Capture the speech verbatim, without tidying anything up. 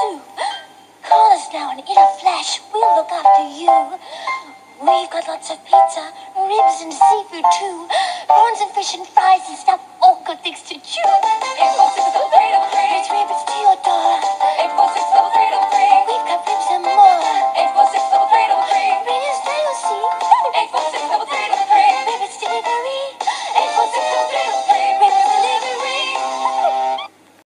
do. Call us now and in a flash, we'll look after you. We've got lots of pizza, ribs and seafood too. Prawns and fish and fries and stuff, all good things to chew.